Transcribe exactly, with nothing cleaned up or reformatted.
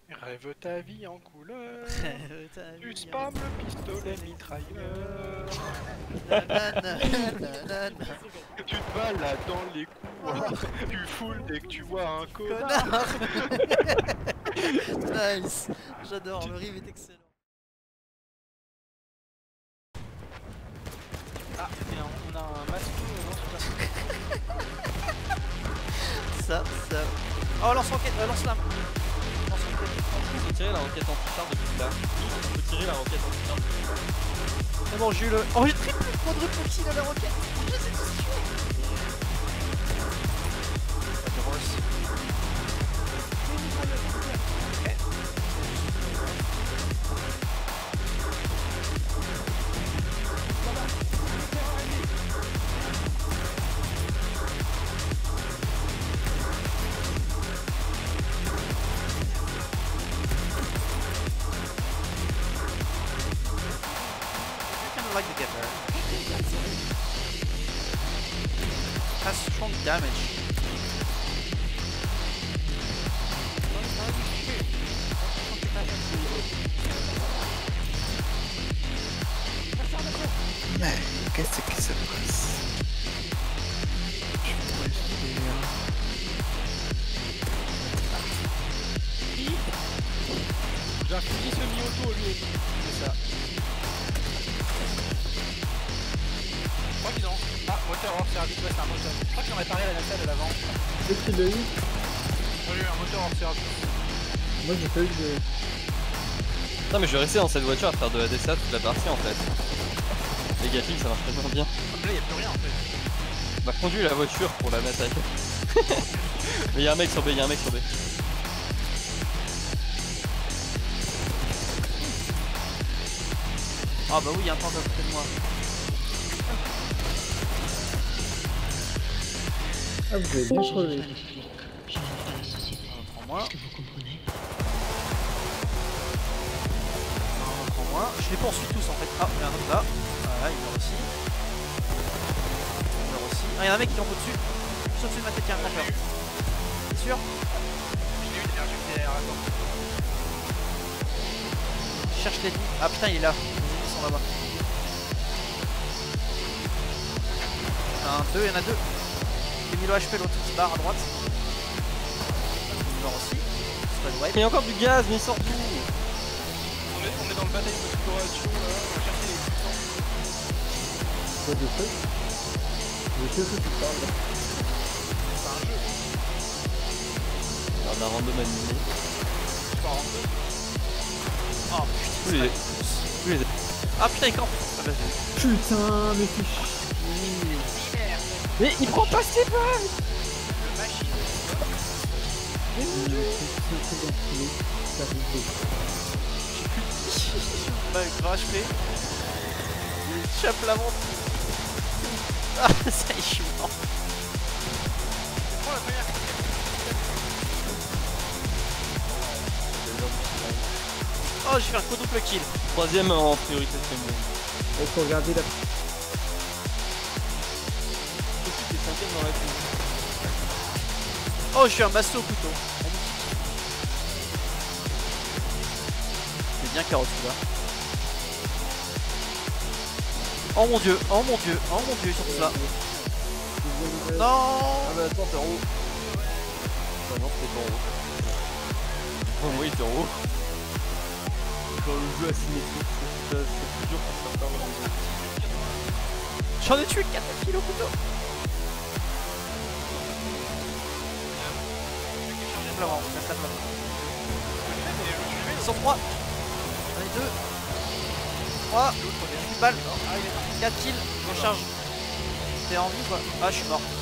Rêve ta vie en couleur. Rêve ta Tu vie spams le pistolet mitrailleur. Nanana. Tu te balades dans les couloirs. Tu foules dès que tu vois un connard. Connard. Nice. J'adore, le rive est excellent. Ah, et on a un masque dans ce Ça, ça. Oh, lance-roquette, euh, lance-flamme. Lance-roquette. Il faut tirer la roquette anti-char depuis là. Il faut tirer la roquette anti-char. C'est bon, j'ai eu le. Oh, j'ai triple quadruple kill à la roquette. Je les ai tous tués. Like to get there. Has strong damage. Mais qu'est-ce qui se passe? Je pourrais finir. J'ai un fusil semi-auto lui. C'est ça. Je crois qu'ils ont. Ah, moteur hors service, ouais, c'est un moteur. Je crois qu'ils ont réparé la nacelle à l'avant. Qu'est-ce qu'il a eu? Moi j'ai eu un moteur hors service. Moi j'ai pas eu de... Non mais je vais rester dans cette voiture à faire de la D C A toute la partie en fait. Les Gatling ça marche tellement bien. Comme là y'a plus rien en fait. Bah conduis la voiture pour la mettre avec. Mais y'a un mec sur B, y'a un mec sur B. Ah bah oui, il y a un tank à côté de moi. Ah, vous avez bien crevé. Prends-moi. Prends-moi. Je les poursuis tous en fait. Ah, il y en a un autre là. Voilà, il meurt aussi. Il meurt aussi. Ah, il y en a un mec qui tombe au-dessus. Juste au-dessus de ma tête, il y a un campeur. T'es sûr? Je l'ai eu derrière, j'ai derrière, attends. Je cherche l'ennemi. Ah putain, il est là. Les ennemis sont là-bas. Un, deux, il y en a deux. J'ai mis le H P, l'autre qui se barre à droite. Il meurt aussi. C'est pas de wipe. Mais il y a encore du gaz, mais il sort d'où? On est, on est dans le bataille d'exploration là, on va chercher les puissants. Quoi de fait? Je sais ce que tu parles là. C'est un jeu. On a random animé. C'est pas random. Oh Tous les... Tous les... Ah putain, il campe. Ah bah, Putain, mais c'est chiant. Mais il prend pas ses balles. Le machine. C'est un truc d'enculé. Ça arrive. bah, grand H P. Chope la montre. Ah, ça y est, je suis mort. Prends la première. Oh, j'ai fait un quadruple kill. Troisième en priorité c'est bon. Il faut regarder la... T'es cinquième dans la team. Oh, je suis un masso au couteau. C'est bien carotte là. Oh mon dieu, oh mon dieu, oh mon dieu, ils sont tous là. Non. Ah bah attends, t'es en haut. Bah non, t'es pas en haut. Oh moi il était en haut. Dans le jeu asymétrique, c'est plus dur pour certains dans le jeu. J'en ai tué quatre kills au couteau. Vraiment, on casse la flamme. Ils sont trois. J'en ai deux. trois. Une balle. quatre kills. On charge. T'es en vie quoi? Ah, je suis mort.